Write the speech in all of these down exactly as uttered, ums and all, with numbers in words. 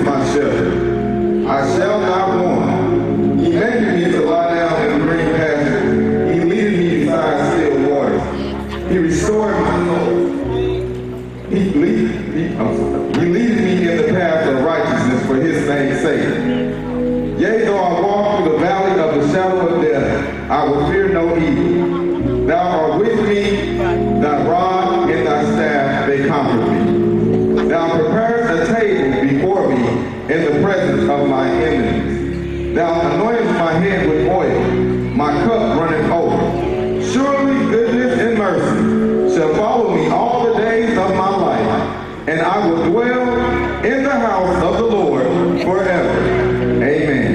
my shepherd. I shall not want. He maketh me to lie down in green pastures. He leadeth me beside still waters. He restored my soul. He leadeth me, I'm sorry. He leadeth me in the path of righteousness for his name's sake. Yea, though I walk through the valley of the shadow of death, I will fear no evil. Thou art with me, thy rod and thy staff, they comfort me. Thou preparest a table before me in the presence of my enemies. Thou anointest my head with oil, my cup runneth over. Surely goodness and mercy shall follow me all the days of my life, and I will dwell in the house of the Lord forever. Amen.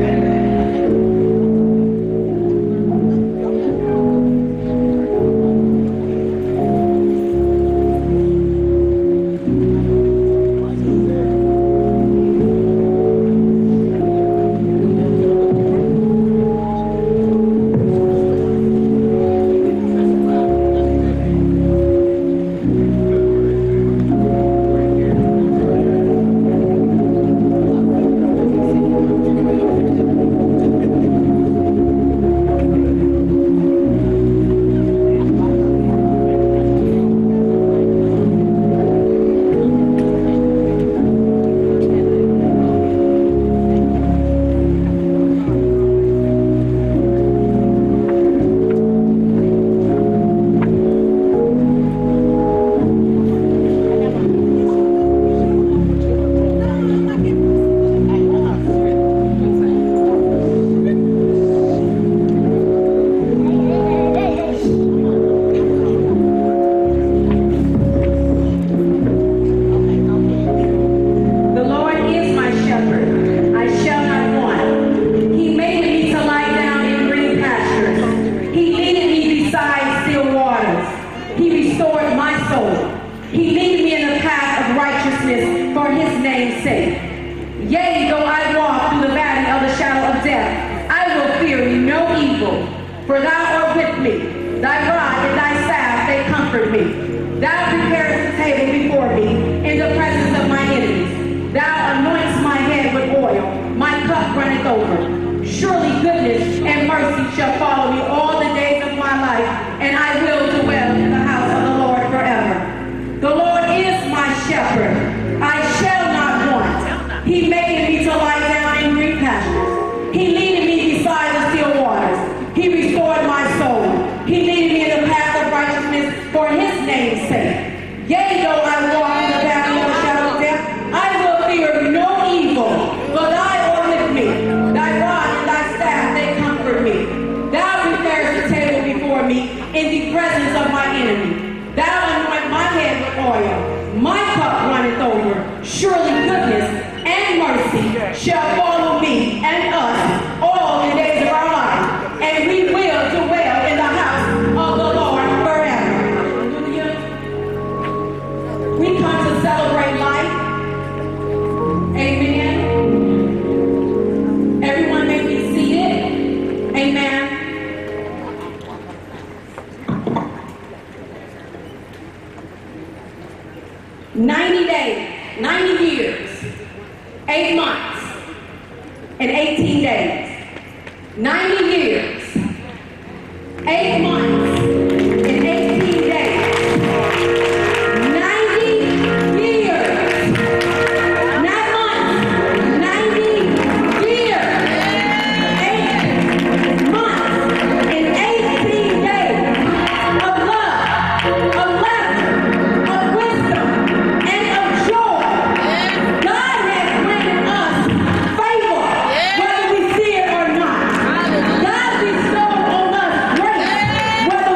ninety days, ninety years, eight months, and eighteen days. ninety years, eight months, and eighteen days. ninety years, not months, ninety years, eight months, and eighteen days of love, of laughter, of wisdom, and of joy. God has granted us favor, whether we see it or not. God bestowed on us grace, whether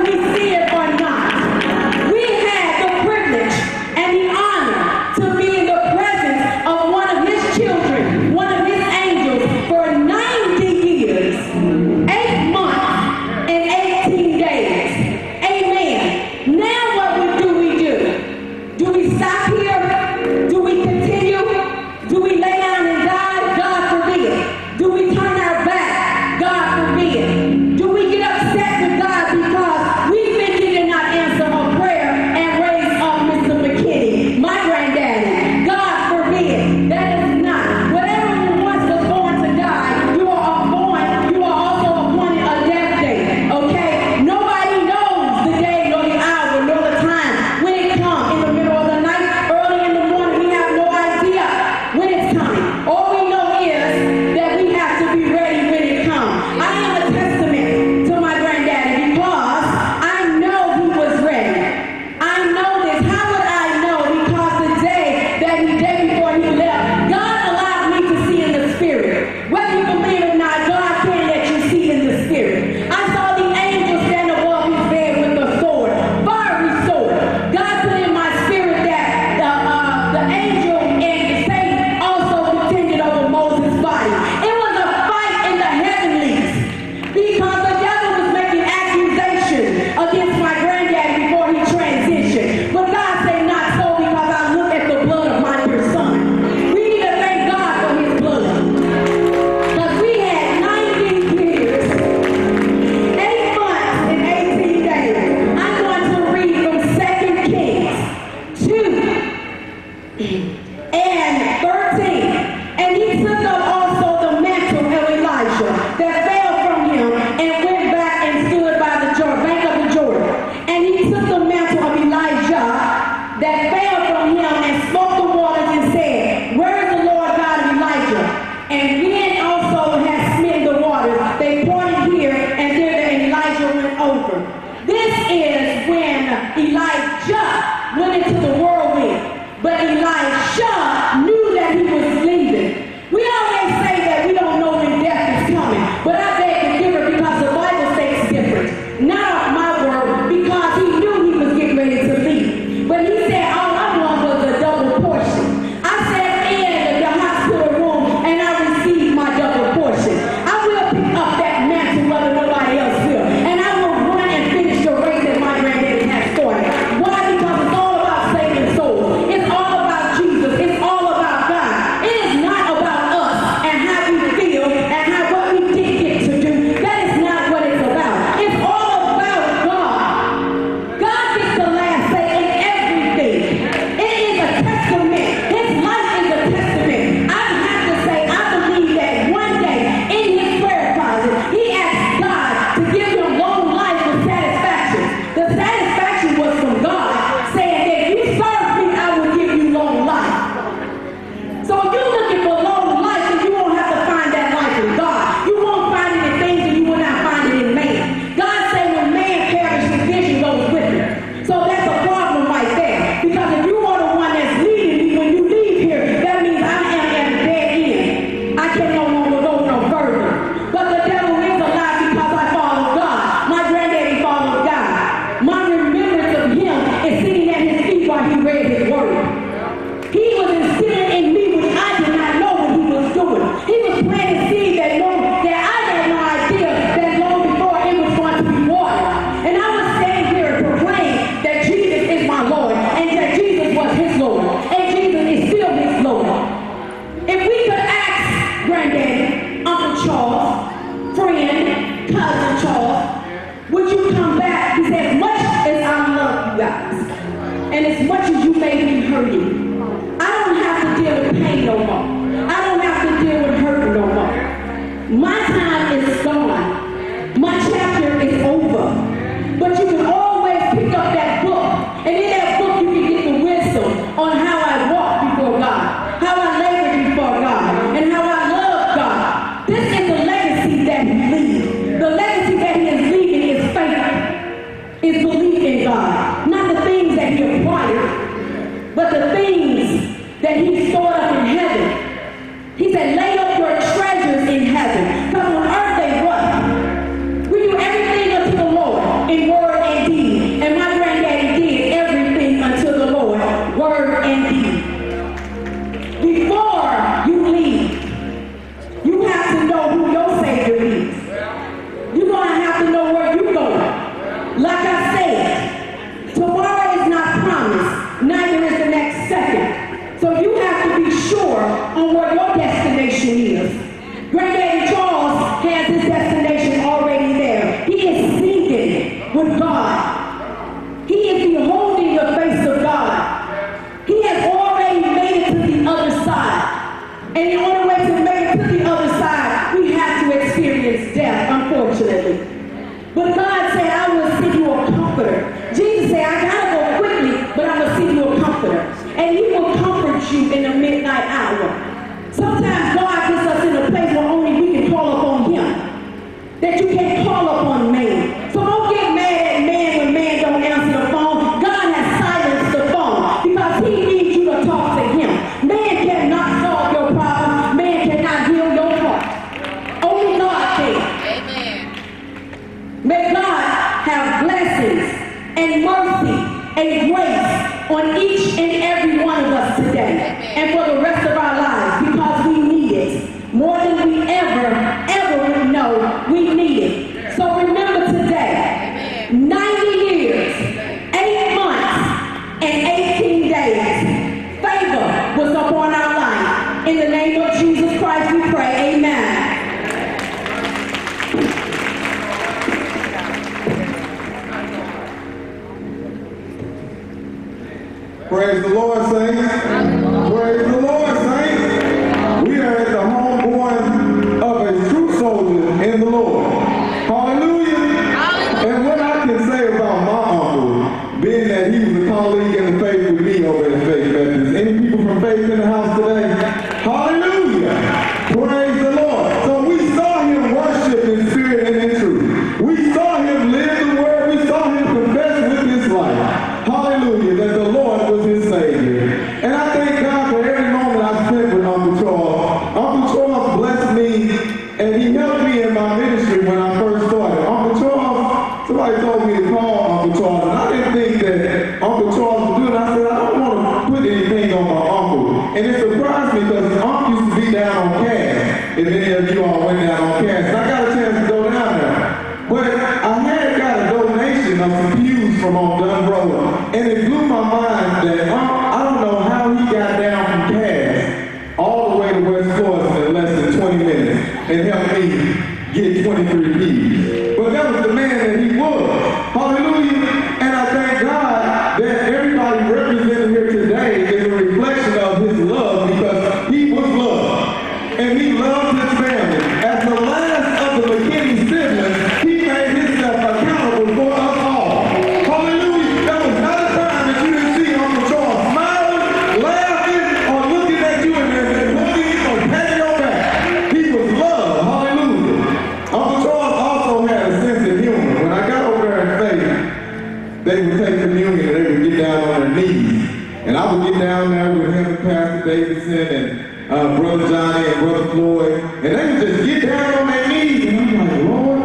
and thirteen. And he took up also the mantle of Elijah that fell from him and went back and stood by the Jordan, bank of the Jordan. And he took the mantle of Elijah that fell from him and smote the waters and said, where is the Lord God of Elijah? And wind also has smitten the waters. They pointed here and there, and Elijah went over. This is when Elijah went into the whirlwind. But Elisha knew that he was leaving. We always say that we don't know when death is coming, but I beg to differ because the Bible states different. Not my word, because he knew he was getting ready to leave. But he said, all I want was a double portion. I sat in the hospital room and I received my double portion. I will pick up that mantle whether nobody else will. And I will run and finish the race that my granddaddy has started. Why? Because it's all about saving souls. It's all about Jesus. It's all about God. It is not about us and how we feel and how what we did get to do. That is not what it's about. It's all about God. God gets the last say in everything. It is a testament. His life is a testament. I have to say, I believe that one day in his prayer closet, he asked God to give him long life with satisfaction. The satisfaction was from God, saying that if you serve me, I will give you long life. So if you're looking for long life, then you won't have to find that life in God. You won't find it in things and you will not find it in man. God said when man perishes, vision goes with him. So that's a problem right there. Because if you are the one that's leading me, when you leave here, that means I am at a dead end. I can no longer go no further. But the devil is a lie because I follow God. My granddaddy followed God. My remembrance of him is sitting at his feet while he read his word. He was instilling in me when I did not know what he was doing. He was planting seed that long, that I had no idea that long before it was going to be watered. And I was standing here and proclaim that Jesus is my Lord and that Jesus was his Lord and Jesus is still his Lord. If we could ask Granddaddy, Uncle Charles, friend, cousin Charles, would you come back? He said, as much as I love you guys and as much as you made me hurt you, I don't have to deal with pain no more. I don't have to deal with hurt no more. My time is gone. My chapter is over. But you can always pick up that book. And in that book you can get the wisdom on how I walk before God, how I labor before God, and how I love God. This is the legacy that he leaves. The legacy that he is leaving is faith, is belief in God. Not the things that he acquired, but the things that he stored up in heaven. He said, lay up your treasures in heaven. Because on earth they what? We do everything unto the Lord in word and deed. And my granddaddy did everything unto the Lord, word and deed. Before you leave, you have to know who your Savior is. You're going to have to know where you're going. Like I said, tomorrow is not promised, neither is the next second. So you have to be sure on where your destination is. Granddaddy Charles has his destination already there. He is singing with God. He is beholding the face of God. He has already made it to the other side. And the only way to make it to the other side, we have to experience death, unfortunately. But God said, I will send you a comforter. Jesus said, I gotta go quickly, but I'm gonna send you a comforter. And he will comfort you in the midnight hour. Sometimes God gets us in a place where only we can call upon him. That you can't call upon man. So don't get mad at man when man don't answer the phone. God has silenced the phone because he needs you to talk to him. Man cannot solve your problem. Man cannot heal your heart. Only God can. Amen. May God have blessings and mercy and grace on each and every one of us today and for the rest of our lives, because we need it more than we ever, ever would know we need it. So remember today, ninety years, eight months, and eighteen days, favor was upon our life. In the name of Jesus Christ we pray, amen. Praise the Lord, saints. people from Faith in the house today? Hallelujah. Praise the Lord. So we saw him worship in spirit and in truth. We saw him live the word. We saw him confess with his life. Hallelujah. That the Lord was his Savior. And I thank God for every moment I spent with Uncle Charles. Uncle Charles blessed me and he helped me in my ministry when I first started. Uncle Charles, somebody told me to call Uncle Charles, and I didn't think that Uncle Charles would do it. I said, I don't want to put anything on my uncle. And it surprised me because his uncle used to be down on Cass. If any of you all went down on Cass. And I got a chance to go down there. But I had got a donation of some pews from on Dunn Road. And it blew my mind that um, I don't know how he got down from Cass all the way to West Florida in less than twenty minutes and helped me get twenty-three pews. But that was the man that he was. Hallelujah. And I thank God that everybody represented here today is a reflection of his love because he was loved. And he loved his family. As the last of the McKinney siblings, he made himself accountable for us all. Hallelujah. There was not a time that you didn't see Uncle Charles smiling, laughing, or looking at you and hugging or patting your back. He was loved. Hallelujah. Uncle Charles also had a sense of humor. When I got over there in Faith, they would take communion and they would get down on their knees. And I would get down there with him and Pastor Davidson and uh, Brother Johnny and Brother Floyd. And they would just get down on their knees. And I'm like, Lord,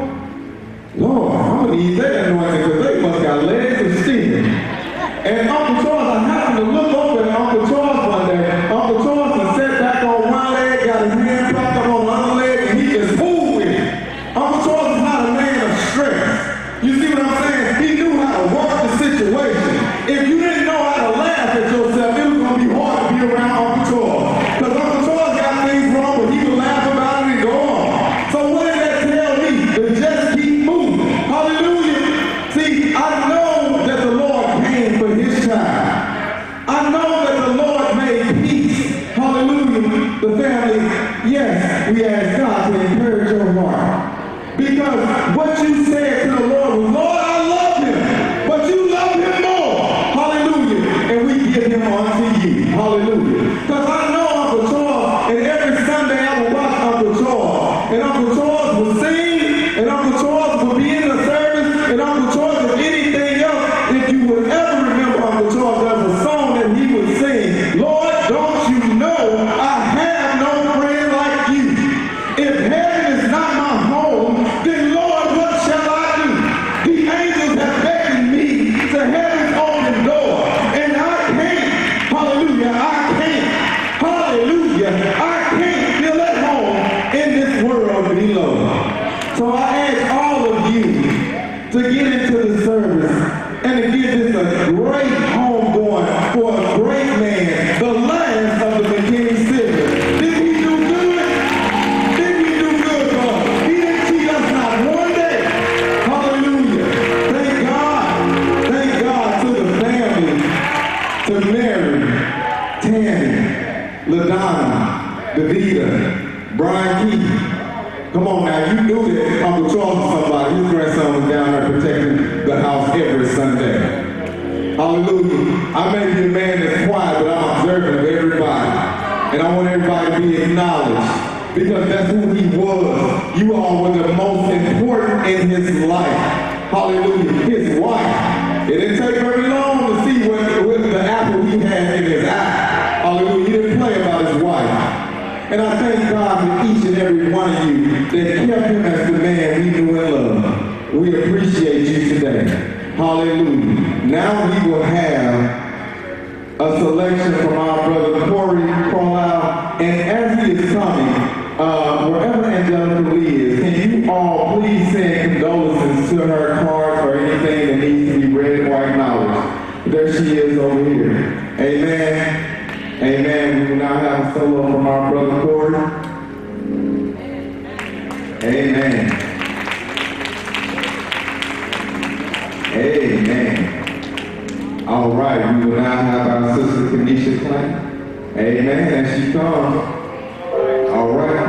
Lord, I'm going to need that anointing because they must got legs of steel. And Uncle Charles, I happened to look over at Uncle Charles one day. Uncle Charles had sat back on one leg, got his hand propped up on the other leg, and he just moved with it. Uncle Charles is not a man of stress. You see what I'm saying? He knew how to work the situation. If you didn't know how to laugh at yourself, it was going to be hard to be around Uncle Charles. Because Uncle Charles got things wrong, but he could laugh about it and go on. So what did that tell me? To just keep moving. Hallelujah. See, I know that the Lord came for his child. I know that the Lord made peace. Hallelujah. The family, yes, we ask God to encourage your heart. Because what you said to the Lord was, Lord, I love him, but you love him more. Hallelujah. And we give him unto you. Hallelujah. Because I know Uncle Charles, and every Sunday I would watch Uncle Charles. And Uncle Charles would sing, and Uncle Charles would be in the service, and Uncle Charles, if anything else, if you would ever remember Uncle Charles, there's a song that he would sing, Lord, don't you know I have no friend like you. If heaven is not my home, then Lord, what shall I do? The angels have beckoned me to heaven's open door, and I can't, hallelujah, I can't, hallelujah, I can't feel at home in this world below. So I ask all of you to get into the service and to give this a great home going for a great man, the last of the McKinney siblings. Did he do good? Did he do good for us? He didn't cheat us not one day. Hallelujah. Thank God. Thank God to the family, to Mary, Tammy, LaDonna, Davida, Brian Keith. Come on now, you knew that Uncle Charles was somebody. His grandson was down there protecting the house every Sunday. Hallelujah. I may be a man that's quiet, but I'm observant of everybody. And I want everybody to be acknowledged because that's who he was. You all were the most important in his life. Hallelujah. His wife. It didn't take very long to see what, what the apple he had in his eye. Hallelujah. He didn't play about his wife. And I thank God for each and every one of you that kept him as the man we knew and loved. We appreciate you today. Hallelujah. Now we will have a selection from our brother Corey Carlisle. And as he is coming, uh, wherever Angelica Lee is, can you all please send condolences to her card or anything that needs to be read or acknowledged. There she is over here. Amen. Amen. We will now have a solo from our brother Corey. Amen. Amen. All right, we will now have our sister Kenesha Klein. Amen. As she comes. All right.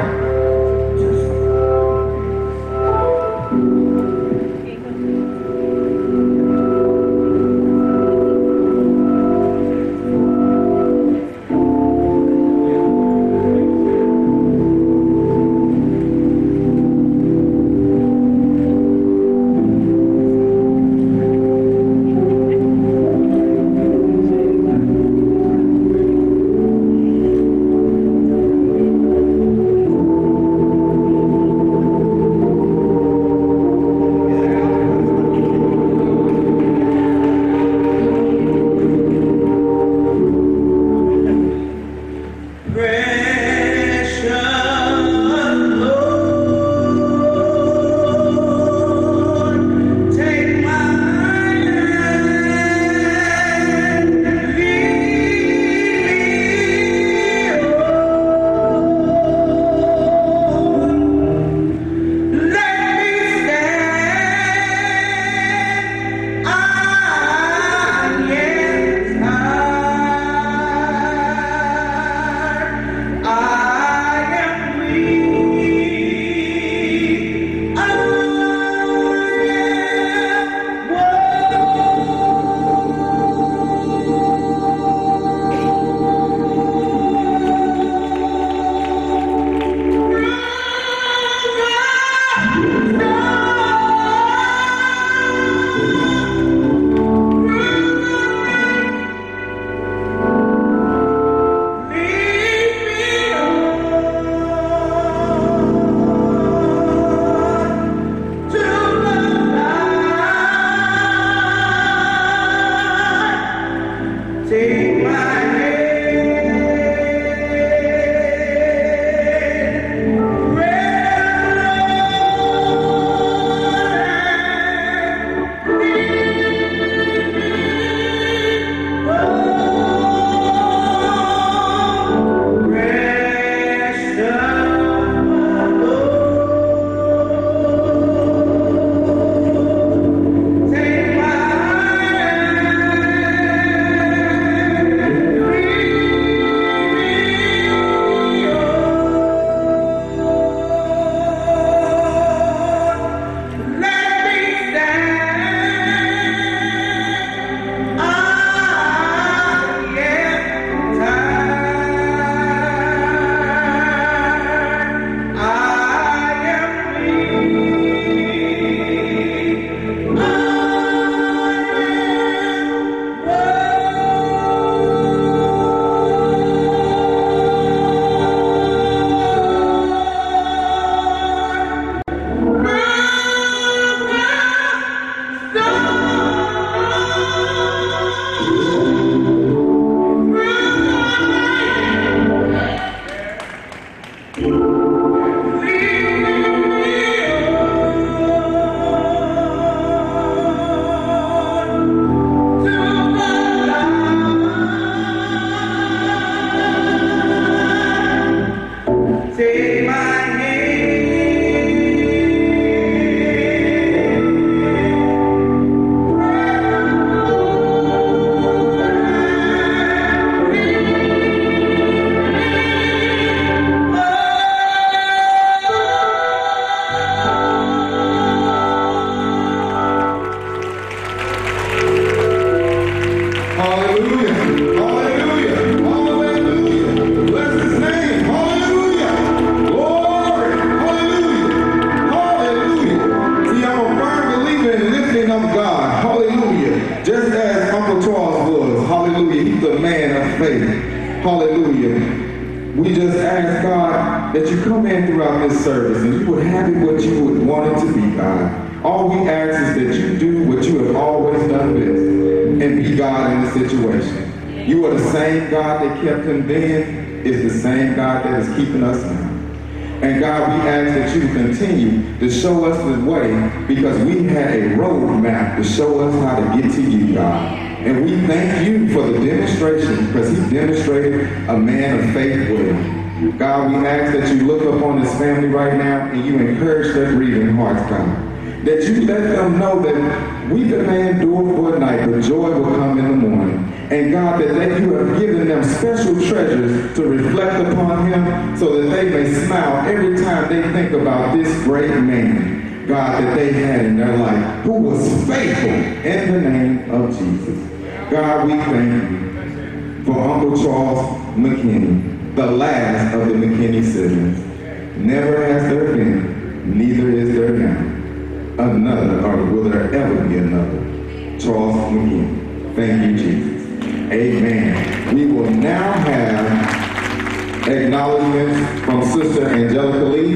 hallelujah, we just ask, God, that you come in throughout this service and you would have it what you would want it to be, God. All we ask is that you do what you have always done best and be God in the situation. You are the same God that kept him then, is the same God that is keeping us now. And God, we ask that you continue to show us the way, because we had a roadmap to show us how to get to you, God. And we thank you for the demonstration, because he demonstrated a man of faith with him. God, we ask that you look upon this family right now and you encourage their grieving hearts, God. That you let them know that weeping may endure for a night, but joy will come in the morning. And God, that they, you have given them special treasures to reflect upon him, so that they may smile every time they think about this great man, God, that they had in their life, who was faithful in the name of Jesus. God, we thank you for Uncle Charles McKinney, the last of the McKinney siblings. Never has there been, neither is there now, another, or will there ever be another, Charles McKinney. Thank you, Jesus. Amen. We will now have acknowledgments from Sister Angelica Lee.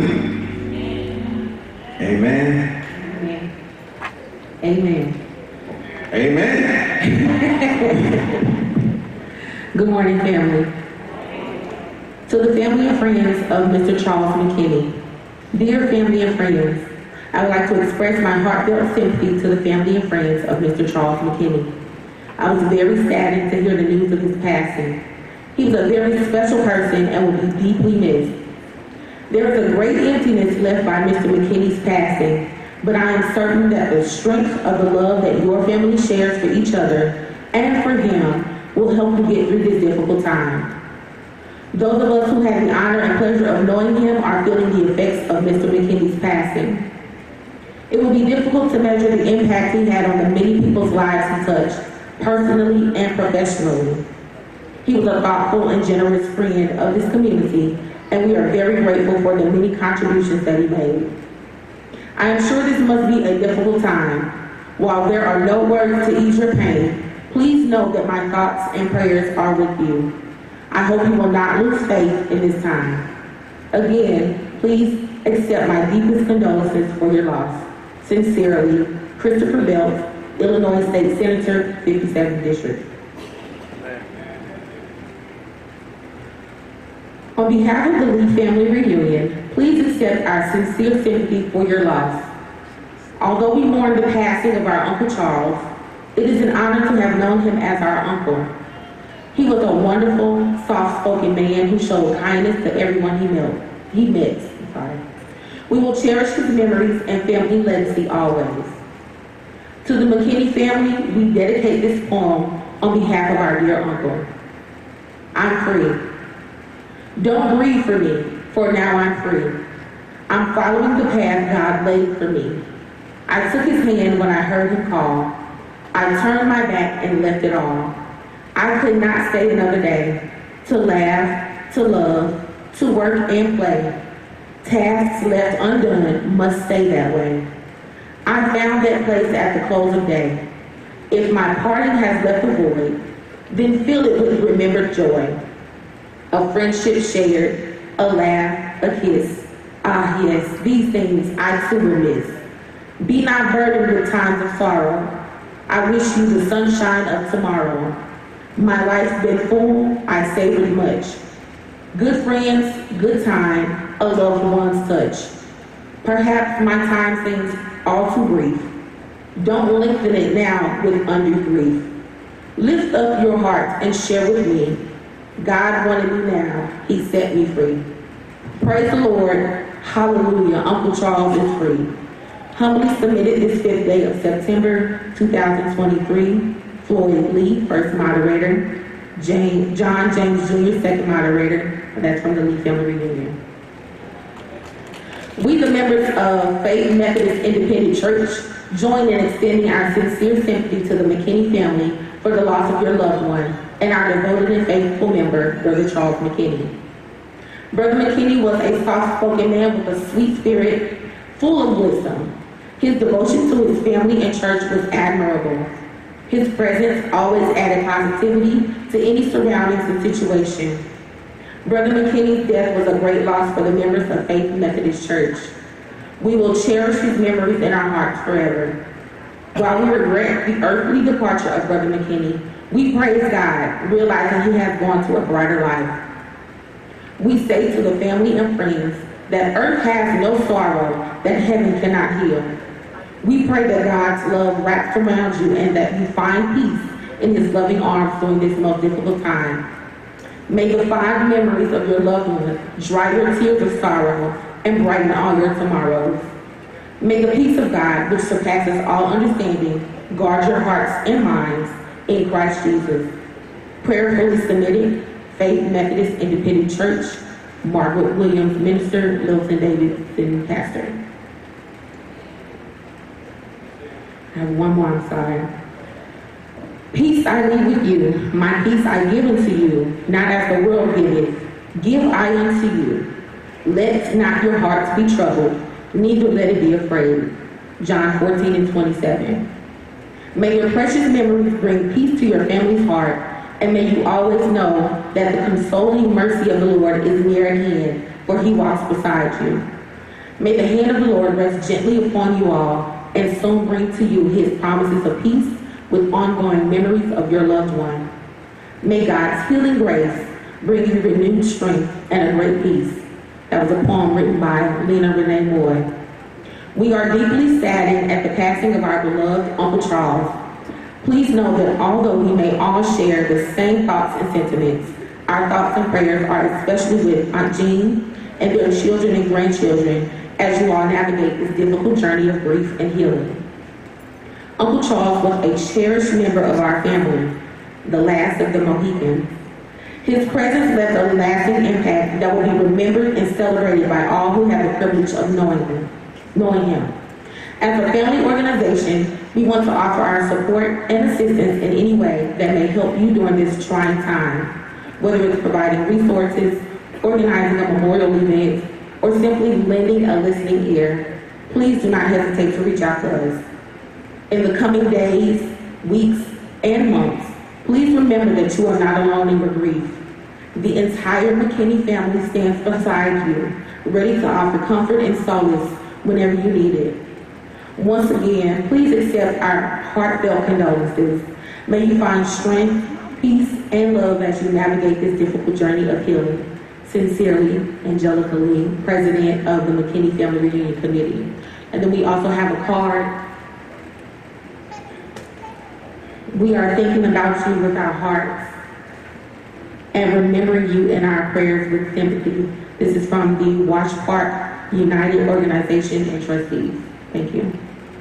Amen. Amen. Amen. Good morning, family. To the family and friends of Mister Charles McKinney, dear family and friends, I would like to express my heartfelt sympathy to the family and friends of Mister Charles McKinney. I was very saddened to hear the news of his passing. He was a very special person and will be deeply missed. There is a great emptiness left by Mister McKinney's passing, but I am certain that the strength of the love that your family shares for each other and for him will help you get through this difficult time. Those of us who had the honor and pleasure of knowing him are feeling the effects of Mister McKinney's passing. It will be difficult to measure the impact he had on the many people's lives he touched, personally and professionally. He was a thoughtful and generous friend of this community, and we are very grateful for the many contributions that he made. I am sure this must be a difficult time. While there are no words to ease your pain, please know that my thoughts and prayers are with you. I hope you will not lose faith in this time. Again, please accept my deepest condolences for your loss. Sincerely, Christopher Belt, Illinois State Senator, fifty-seventh District. On behalf of the Lee Family Reunion, please accept our sincere sympathy for your loss. Although we mourn the passing of our Uncle Charles, it is an honor to have known him as our uncle. He was a wonderful, soft-spoken man who showed kindness to everyone he met. He met. I'm sorry. We will cherish his memories and family legacy always. To the McKinney family, we dedicate this poem on behalf of our dear uncle. I'm free. Don't grieve for me, for now I'm free. I'm following the path God laid for me. I took his hand when I heard him call. I turned my back and left it all. I could not stay another day, to laugh, to love, to work and play. Tasks left undone must stay that way. I found that place at the close of day. If my parting has left a void, then fill it with remembered joy. A friendship shared, a laugh, a kiss. Ah yes, these things I too will miss. Be not burdened with times of sorrow. I wish you the sunshine of tomorrow. My life's been full, I savored much. Good friends, good time, a loved one's touch. Perhaps my time seems all too brief. Don't lengthen it now with undue grief. Lift up your heart and share with me. God wanted me now, he set me free. Praise the Lord, hallelujah, Uncle Charles is free. Humbly submitted this fifth day of September two thousand twenty-three, Floyd Lee, first moderator, James, John James Junior, second moderator, and that's from the Lee Family Reunion. We, the members of Faith Methodist Independent Church, join in extending our sincere sympathy to the McKinney family for the loss of your loved one and our devoted and faithful member, Brother Charles McKinney. Brother McKinney was a soft-spoken man with a sweet spirit, full of wisdom. His devotion to his family and church was admirable. His presence always added positivity to any surroundings and situation. Brother McKinney's death was a great loss for the members of Faith Methodist Church. We will cherish his memories in our hearts forever. While we regret the earthly departure of Brother McKinney, we praise God, realizing he has gone to a brighter life. We say to the family and friends that earth has no sorrow that heaven cannot heal. We pray that God's love wraps around you and that you find peace in his loving arms during this most difficult time. May the fond memories of your loved ones dry your tears of sorrow and brighten all your tomorrows. May the peace of God, which surpasses all understanding, guard your hearts and minds in Christ Jesus. Prayerfully submitted, Faith Methodist Independent Church, Margaret Williams, Minister, Littleton Davidson, Pastor. I have one more, I'm sorry. Peace I leave with you, my peace I give unto you, not as the world giveth, give I unto you. Let not your hearts be troubled, neither let it be afraid. John fourteen and twenty-seven. May your precious memories bring peace to your family's heart, and may you always know that the consoling mercy of the Lord is near at hand, for he walks beside you. May the hand of the Lord rest gently upon you all, and soon bring to you his promises of peace with ongoing memories of your loved one. May God's healing grace bring you renewed strength and a great peace. That was a poem written by Lena Renee Moy. We are deeply saddened at the passing of our beloved Uncle Charles. Please know that although we may all share the same thoughts and sentiments, our thoughts and prayers are especially with Aunt Jean and their children and grandchildren as you all navigate this difficult journey of grief and healing. Uncle Charles was a cherished member of our family, the last of the Mohicans. His presence left a lasting impact that will be remembered and celebrated by all who have the privilege of knowing him. Knowing him. As a family organization, we want to offer our support and assistance in any way that may help you during this trying time, whether it's providing resources, organizing a memorial event, or simply lending a listening ear. Please do not hesitate to reach out to us. In the coming days, weeks, and months, please remember that you are not alone in your grief. The entire McKinney family stands beside you, ready to offer comfort and solace whenever you need it. Once again, please accept our heartfelt condolences. May you find strength, peace, and love as you navigate this difficult journey of healing. Sincerely, Angelica Lee, President of the McKinney Family Reunion Committee. And then we also have a card. We are thinking about you with our hearts and remembering you in our prayers with sympathy. This is from the Wash Park United Organization and Trustees. Thank you.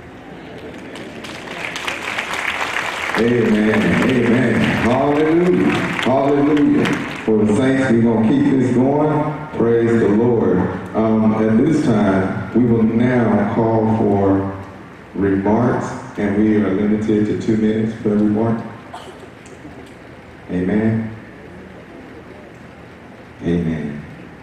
Amen. Amen. Hallelujah. Hallelujah. For the saints, we're going to keep this going. Praise the Lord. Um, at this time, we will now call for remarks, and we are limited to two minutes per remark. Amen. Amen.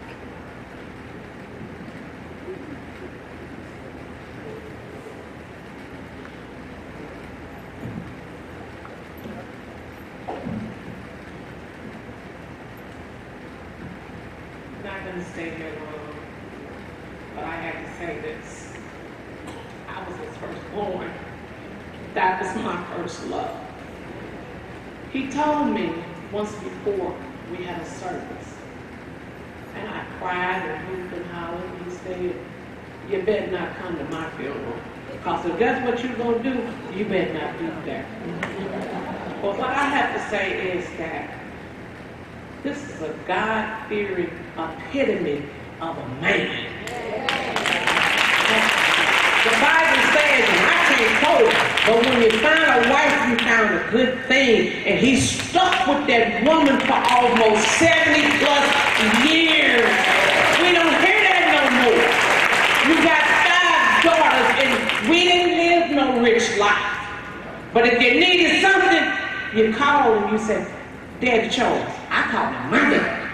I'm not going to stay here long, but I have to say this. I was his firstborn. That was my first love. He told me once before we had a service, and I cried and hooped and hollered, and he said, you better not come to my funeral, because if that's what you're going to do, you better not do that. But what I have to say is that this is a God-fearing epitome of a man. The Bible says, and I can't quote it, but when you find a wife, you found a good thing. And he stuck with that woman for almost seventy plus years. We don't hear that no more. You got five daughters, and we didn't live no rich life. But if you needed something, you call and you say, Daddy Charles. I call him my dad.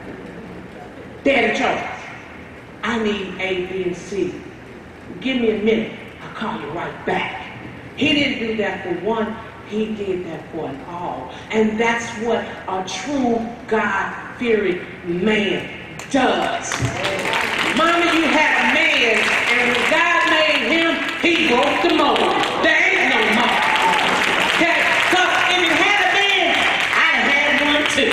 Daddy Charles, I need A, B, and C. Give me a minute, I'll call you right back. He didn't do that for one, he did that for an all. And that's what a true God God-fearing man does. Mama, you had a man, and when God made him, he broke the mold. There ain't no more. Okay? Because if it had a man, I'd have had one too.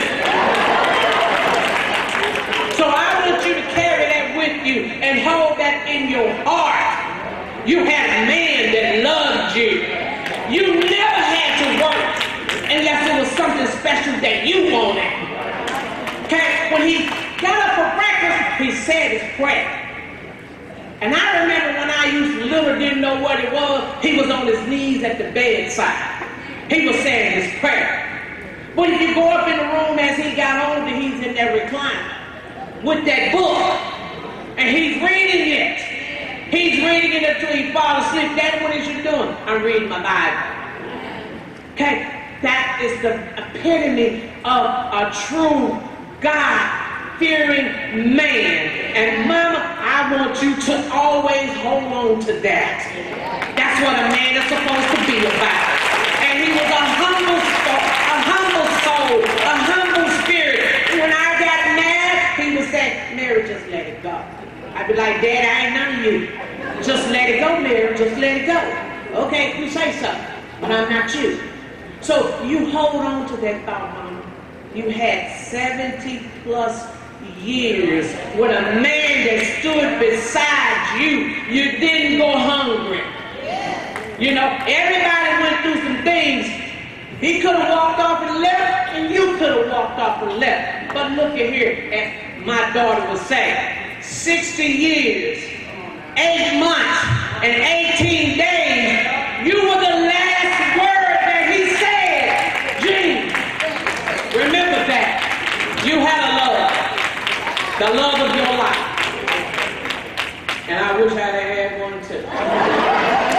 So I want you to carry that with you and hold that in your heart. You had a man that loved you. You never had to work unless it was something special that you wanted. Okay? When he got up for breakfast, he said his prayer. And I remember when I used to little, didn't know what it was, he was on his knees at the bedside. He was saying his prayer. But if you go up in the room as he got older, he's in that recliner with that book. And he's reading it. He's reading it until he falls asleep. Daddy, what is you doing? I'm reading my Bible. Okay? That is the epitome of a true God-fearing man. And mama, I want you to always hold on to that. That's what a man is supposed to be about. And he was a humble soul, a humble soul, a humble spirit. When I got mad, he would say, Mary, just let it go. I'd be like, Dad, I ain't none of you. Just let it go, Mary. Just let it go. Okay, you say something, but I'm not you. So you hold on to that thought, Mama. You had seventy plus years with a man that stood beside you. You didn't go hungry. You know, everybody went through some things. He could have walked off and left, and you could have walked off and left. But look at here, as my daughter would say, sixty years, eight months, and eighteen days, you were the last word that he said. Gene, remember that. You had a love, the love of your life. And I wish I'd have had one too.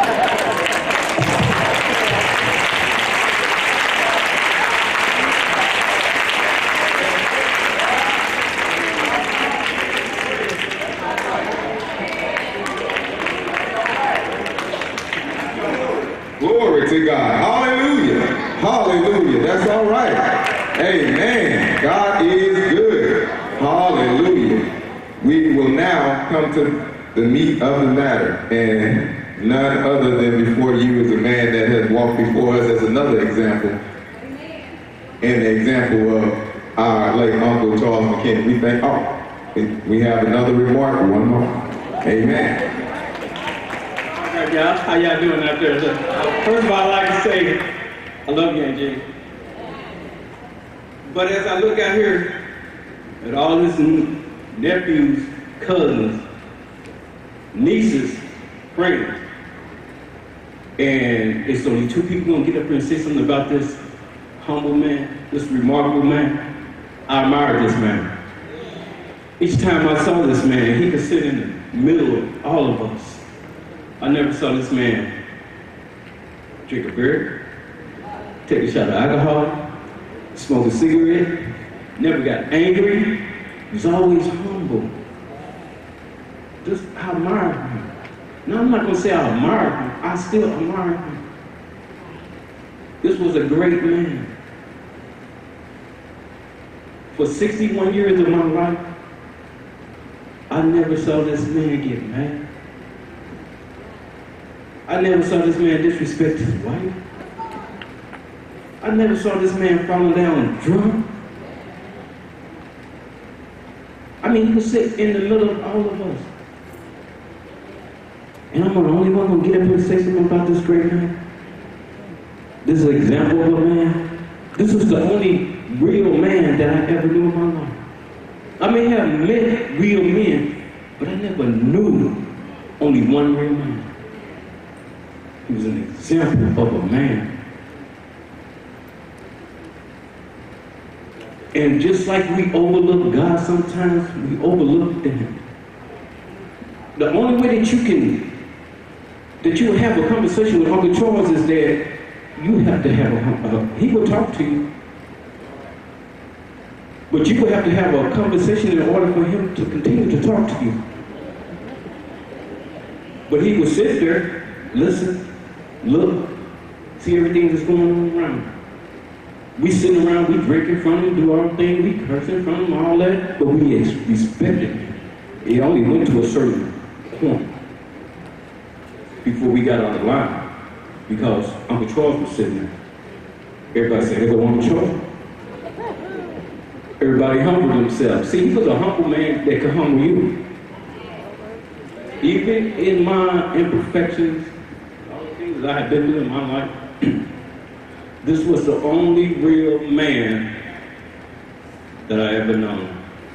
Glory to God. Hallelujah. Hallelujah. That's all right. Amen. God is good. Hallelujah. We will now come to the meat of the matter. And none other than before you is a man that has walked before us as another example. And the example of our late Uncle Charles McKinney. We think, oh, we have another remark. One more. Amen. Y'all, how y'all doing out there? First of all, I'd like to say, I love you, Aunt Jane. But as I look out here at all his nephews, cousins, nieces, friends, and it's only two people gonna get up here and say something about this humble man, this remarkable man, I admire this man. Each time I saw this man, he could sit in the middle of all of us. I never saw this man drink a beer, take a shot of alcohol, smoke a cigarette, never got angry. He was always humble. Just, I admire him. Now, I'm not going to say I admire him. I still admire him. This was a great man. For sixty-one years of my life, I never saw this man get mad. I never saw this man disrespect his wife. I never saw this man falling down drunk. I mean, he could sit in the middle of all of us. And I'm the only one who get up here and say something about this great man. This is an example of a man. This was the only real man that I ever knew in my life. I may have met real men, but I never knew only one real man. He was an example of a man. And just like we overlook God sometimes, we overlook him. The only way that you can, that you will have a conversation with Uncle Charles is that you have to have a, a he will talk to you. But you will have to have a conversation in order for him to continue to talk to you. But he will sit there, listen, look, see everything that's going on around. We sitting around, we drink in front of him, do our thing, we curse in front of him, all that, but we ex- respected him. It only went to a certain point before we got out of line, because Uncle Charles was sitting there. Everybody said, "They go Uncle Charles." Everybody humbled themselves. See, he was a humble man that could humble you. Even in my imperfections, all the things that I had been through in my life, this was the only real man that I ever known.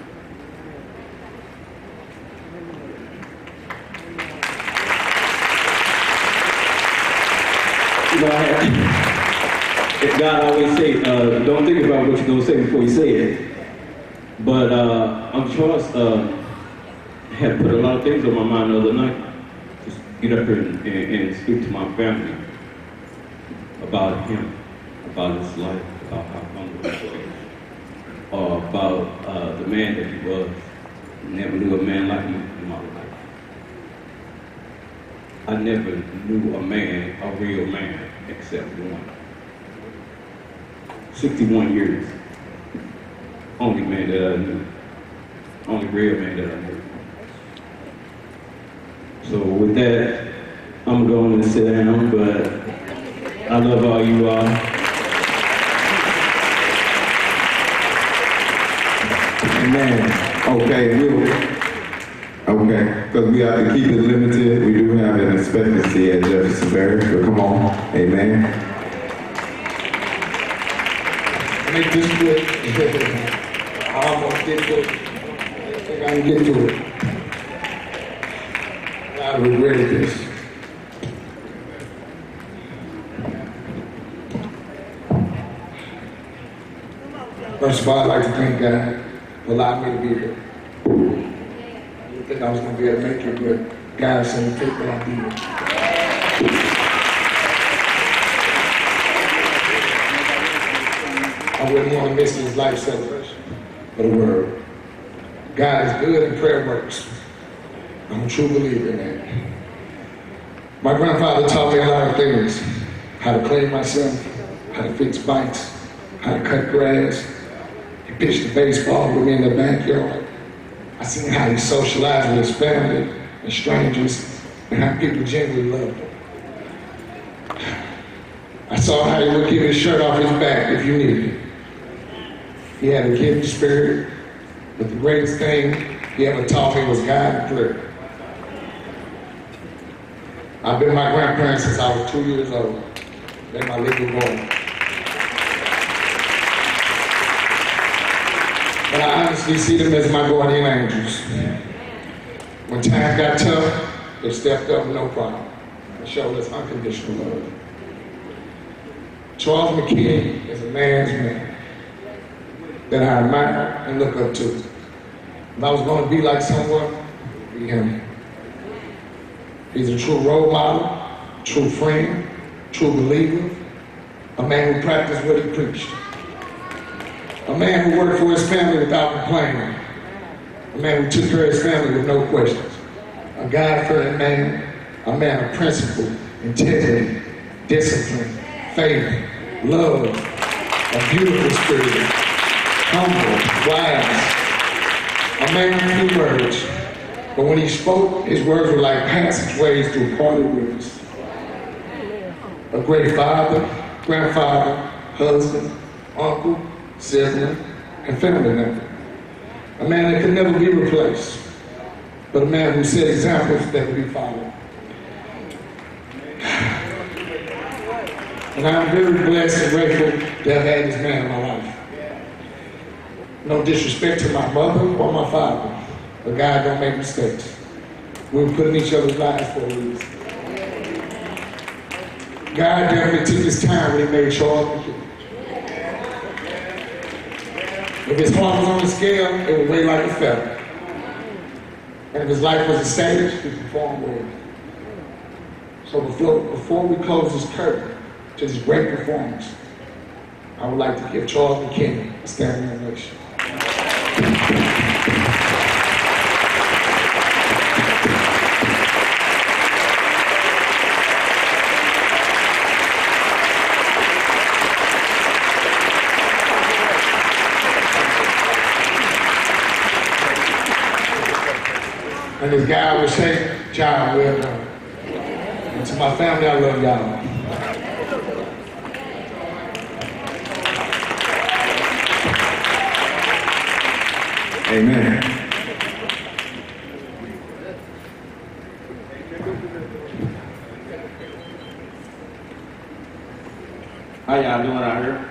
You know, I had, God always say, uh, don't think about what you're going to say before you say it. But uh, Uncle Charles uh, had put a lot of things on my mind the other night. Just get up here and, and, and speak to my family about him, about his life, about how humble he was, or about uh, the man that he was. Never knew a man like him in my life. I never knew a man, a real man, except one. sixty-one years. Only man that I knew. Only real man that I knew. So with that, I'm going to sit down, but I love all you all. Amen. Okay, we'll, okay, because we have to keep it limited. We do have an expectancy at Jefferson Barracks, but come on. Amen. Make this quick. I almost get to it. I think I can get to it. I regretted this. First of all, I'd like to thank God for allowing me to be here. I didn't think I was going to be able to make it, but God sent me to take what I did. I wouldn't want to miss this life celebration for the world. God is good and prayer works. I'm a true believer in that. My grandfather taught me a lot of things. How to clean myself, how to fix bikes, how to cut grass. He pitched a baseball with me in the backyard. I seen how he socialized with his family and strangers and how people genuinely loved him. I saw how he would give his shirt off his back if you needed it. He had a giving spirit, but the greatest thing he ever taught me was God and prayer. I've been my grandparents since I was two years old. They're my legal boy. But I honestly see them as my guardian angels. When times got tough, they stepped up no problem and showed us unconditional love. Charles McKinney is a man's man that I admire and look up to. If I was going to be like someone, it would be him. He's a true role model, true friend, true believer, a man who practiced what he preached, a man who worked for his family without complaining, a man who took care of his family with no questions, a God-fearing man, a man of principle, integrity, discipline, faith, love, a beautiful spirit, humble, wise, a man of few words, but when he spoke, his words were like passageways through parted rivers. A great father, grandfather, husband, uncle, sibling, and family member. A man that could never be replaced, but a man who set examples that could be followed. And I'm very blessed and grateful to have had this man in my life. No disrespect to my mother or my father, but God don't make mistakes. We were put in each other's lives for a reason. God definitely took his time when he made Charles McKinney. If his heart was on the scale, it would weigh like a feather. And if his life was a stage, he performed well. So before, before we close this curtain to this great performance, I would like to give Charles McKinney a standing ovation. And this guy would say, child, well done. And to my family, I love y'all. Amen. How y'all doing out here?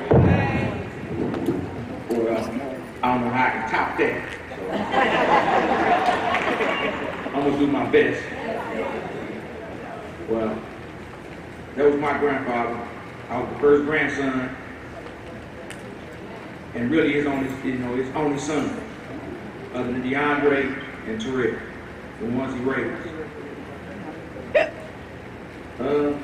Well, I don't know how I can top that. So I'm gonna do my best. Well, that was my grandfather. I was the first grandson, and really his only, you know, his only son, other than DeAndre and Terrell, the ones he raised. Uh,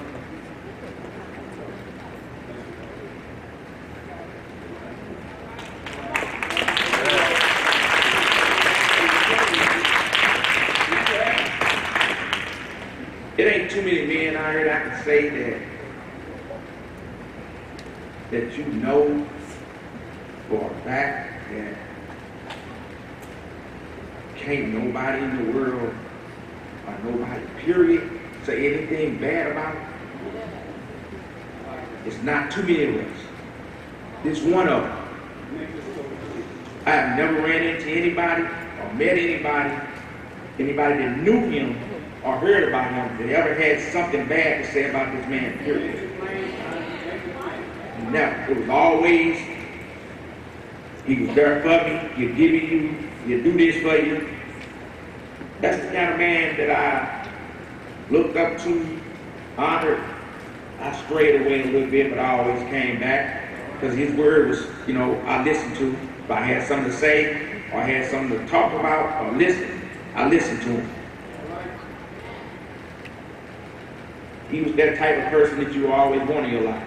It ain't too many men out here that I can say that that you know for a fact that can't nobody in the world or nobody period say anything bad about it. It's not too many of us. This one of them. I have never ran into anybody or met anybody, anybody that knew him or heard about him that ever had something bad to say about this man, period. Never. It was always, he was there for me, he'll give you, he'll do this for you. That's the kind of man that I looked up to, honored. I strayed away a little bit, but I always came back because his word was, you know, I listened to. If I had something to say or I had something to talk about or listen, I listened to him. He was that type of person that you always want in your life.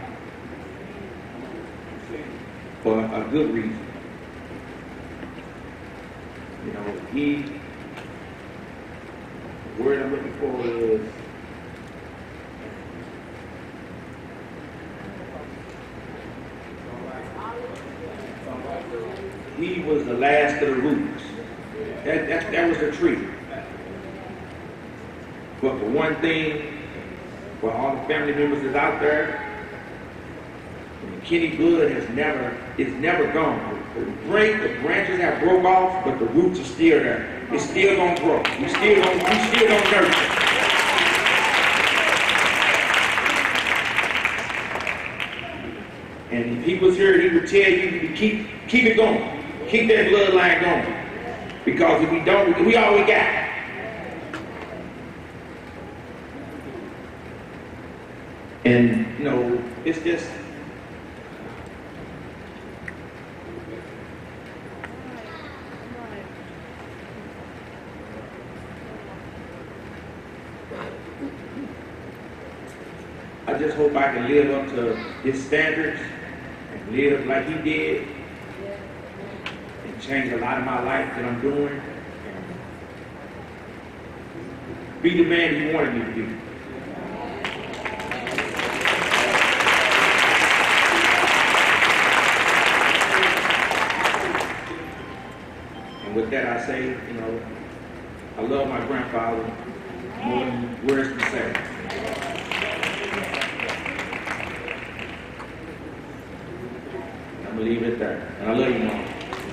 For a good reason. You know, he, the word I'm looking for is, he was the last of the roots. That, that, that was the tree. But for one thing, for all the family members that's out there, the Kenny blood has never, it's never gone. The, break, the branches have broke off, but the roots are still there. It's still gonna grow. We still gonna, we still gonna nurture. And if he was here, he would tell you to keep, keep it going. Keep that bloodline going. Because if we don't, we all we got. And, you know, it's just, I just hope I can live up to his standards and live like he did and change a lot of my life that I'm doing and be the man he wanted me to be. With that, I say, you know, I love my grandfather more than words can say. I'm gonna leave it at that. And I love you, Mom.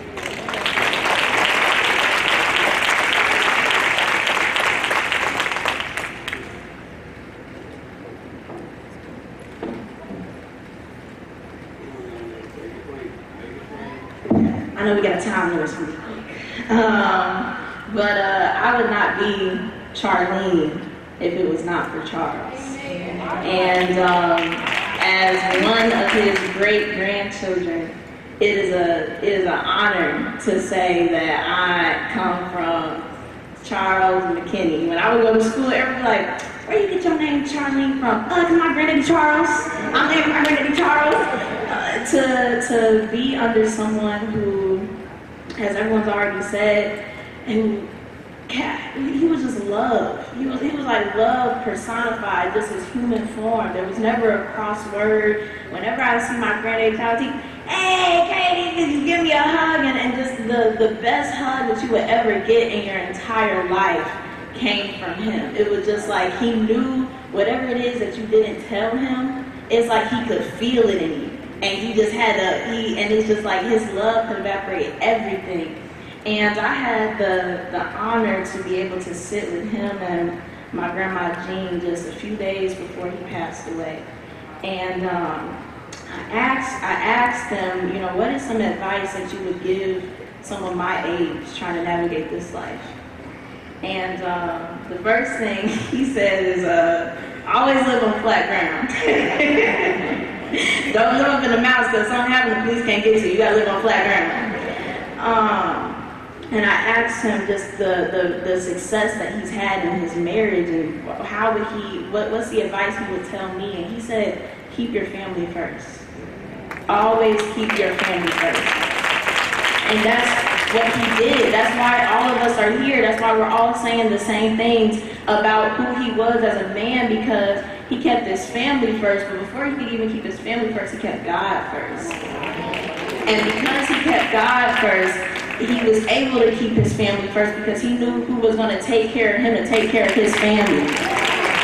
I know we got a time limit for me. Um, but uh, I would not be Charlene if it was not for Charles. And um, as one of his great grandchildren, it is a it is an honor to say that I come from Charles McKinney. When I would go to school, everybody was like, "Where you get your name Charlene from?" Uh, to my granddaddy Charles. I'm named my granddaddy Charles. Uh, to to be under someone who, as everyone's already said, who he was just love. He was he was like love personified, just his human form. There was never a cross word. Whenever I see my granddaddy Charles, he, hey, Katie, could you give me a hug? And, and just the, the best hug that you would ever get in your entire life came from him. It was just like he knew whatever it is that you didn't tell him, it's like he could feel it in you. And he just had to, he, and it's just like his love could evaporate everything. And I had the, the honor to be able to sit with him and my grandma Jean just a few days before he passed away. And um, I asked, I asked him, you know, what is some advice that you would give someone my age trying to navigate this life? And uh, the first thing he said is, uh, always live on flat ground. Don't live up in the mountains because something happened, the police can't get you. You gotta live on flat ground. Um, and I asked him just the, the, the success that he's had in his marriage and how would he, what, what's the advice he would tell me? And he said, keep your family first. Always keep your family first. And that's what he did. That's why all of us are here. That's why we're all saying the same things about who he was as a man, because he kept his family first, but before he could even keep his family first, he kept God first. And because he kept God first, he was able to keep his family first because he knew who was going to take care of him to take care of his family.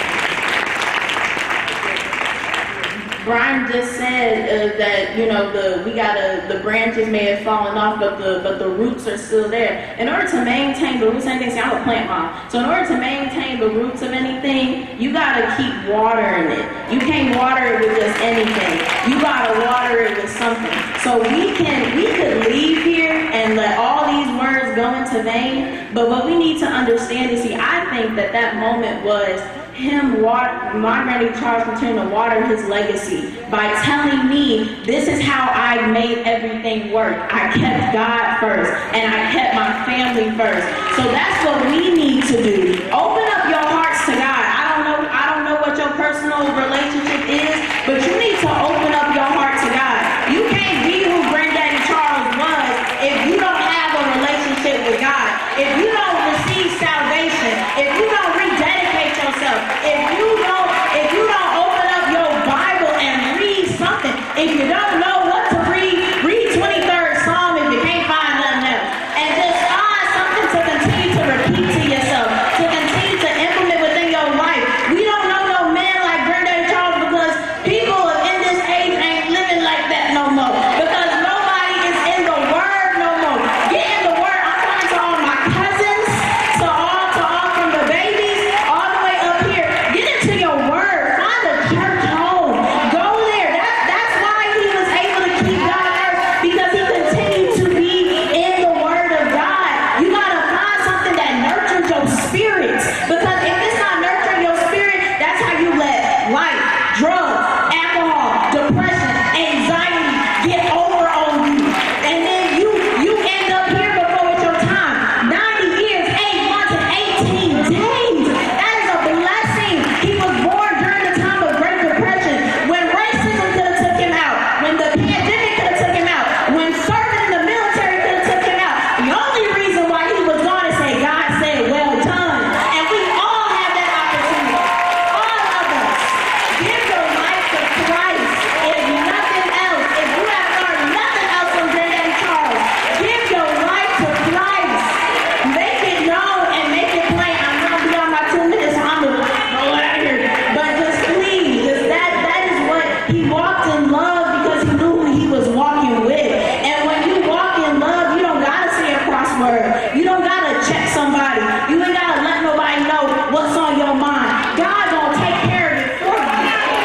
Brian just said uh, that, you know, the we gotta the branches may have fallen off, but the but the roots are still there. In order to maintain the roots, anything, see, I'm a plant mom. So in order to maintain the roots of anything, you gotta keep watering it. You can't water it with just anything. You gotta water it with something. So we can we could leave here and let all these words go into vain, but what we need to understand is, see, I think that that moment was him, water, my granddaddy Charles continued to water his legacy by telling me, this is how I made everything work. I kept God first, and I kept my family first. So that's what we need to do. Open up your hearts to God. I don't know, I don't know what your personal relationship is, but you need to open up your heart to God. You can't be who Granddaddy Charles was if you don't have a relationship with God. If you don't receive salvation, if you don't rededicate yourself, if you don't, if you don't open up your Bible and read something, if you don't know what to read, read twenty-third Psalm if you can't find nothing else. And just find something to continue to repeat to yourself, to continue to implement within your life. We don't know no man like Granddaddy Charles because people in this age ain't living like that no more. Because nobody is in the Word no more. Get in the Word. I'm talking to all my cousins, to all, to all from the babies, all the way up here. Get into your Word. Find a church home. Go there. That's that's why he was able to keep God first, because he continued to be in the Word of God. You gotta find something that nurtures your spirit. Because if it's not nurturing your spirit, that's how you let life, drugs, alcohol, depression, anxiety get over on you. And then you you end up here before it's your time. ninety years, eight months, and eighteen days. That is a blessing. He was born during the time of Great Depression, when racism could have took him out, when the pandemic could have took him out, when serving in the military could have took him out. The only reason why he was gone is say, God said, well done. And we all have that opportunity. All of us. Give your life to Christ. If nothing else, if you have learned nothing else from Granddaddy Charles, give your life to Christ. Make it known and make it plain. I'm going to be on my two minutes, so I'm going to go out of here. But just please, just that, that is what he walked in love, because he knew who he was walking with. And when you walk in love, you don't got to say a crossword. You don't got to check somebody. You ain't got to let nobody know what's on your mind. God going to take care of it for you.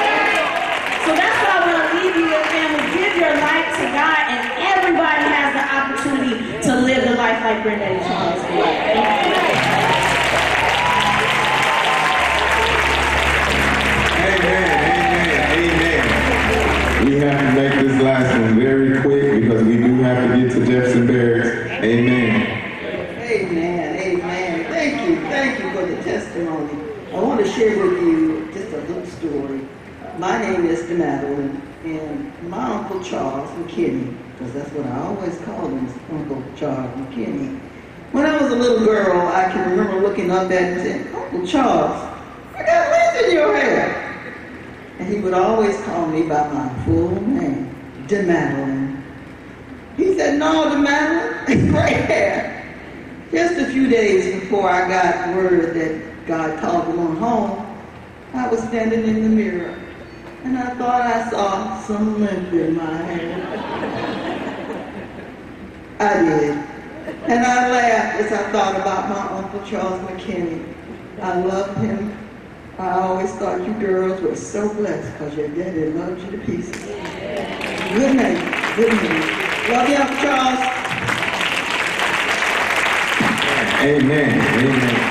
So that's what I want to leave you with, family. Give your life to God, and everybody has the opportunity to live the life like Granddaddy Charles did. Thank you. Amen, amen, amen. We have to make this last one very quick because we do have to get to Jefferson Barracks. Amen. Amen, amen. Thank you, thank you for the testimony. I want to share with you just a little story. My name is Madeline, and my Uncle Charles McKinney, because that's what I always call him, is Uncle Charles McKinney. When I was a little girl, I can remember looking up at him and saying, Uncle Charles, I got lint in your hair. And he would always call me by my full name, DeMadeline He said, no, the man is gray hair. Just a few days before I got word that God called him on home, I was standing in the mirror, and I thought I saw some lint in my hair. I did. And I laughed as I thought about my Uncle Charles McKinney. I loved him. I always thought you girls were so blessed because your daddy loved you to pieces. Good night. Good night. Love you, Uncle Charles. Amen. Amen.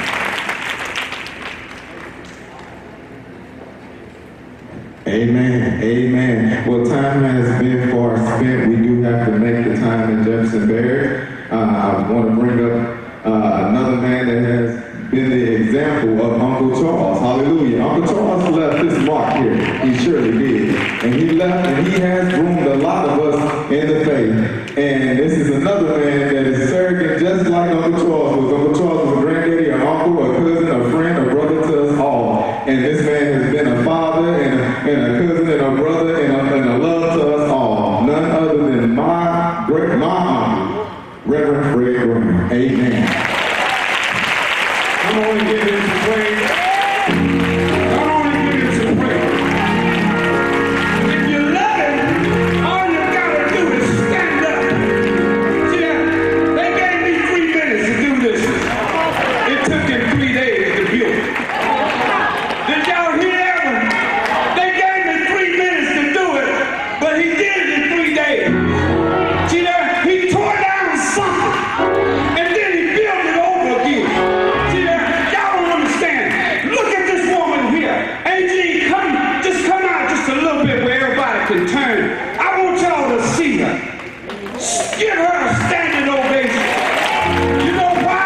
Amen. Amen. Well, time has been far spent. We do have to make the time in Jefferson Barracks. Uh, I want to bring up uh, another man that has been the example of Uncle Charles. Hallelujah. Uncle Charles left his mark here. He surely did. And he left, and he has groomed a lot of us in the faith. And this is another man that is surrogate just like Uncle Charles was. Uncle Charles was a granddaddy, an uncle, a cousin, a friend, a brother to us all. And this man has been a father and a, and a cousin and a brother and a, and a love to us all. None other than my great my uncle, Reverend Fred Graham. Amen. Come on and give him some praise. Come on and give him some praise. If you love him, all you gotta do is stand up. See that? They gave me three minutes to do this. It took him three days to build it. Did y'all hear that one? They gave me three minutes to do it, but he did it in three days. See that? He tore down something, and then he built it over again. See that? Y'all don't understand. Look at this woman here. Angie, come, just come out just a little bit where everybody can turn. I want y'all to see her. Give her a standing ovation. You know why?